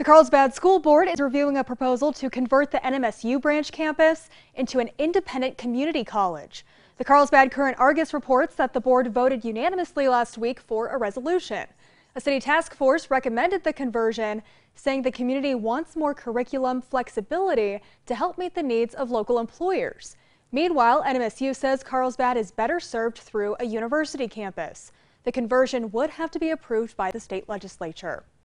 The Carlsbad School Board is reviewing a proposal to convert the NMSU branch campus into an independent community college. The Carlsbad Current Argus reports that the board voted unanimously last week for a resolution. A city task force recommended the conversion, saying the community wants more curriculum flexibility to help meet the needs of local employers. Meanwhile, NMSU says Carlsbad is better served through a university campus. The conversion would have to be approved by the state legislature.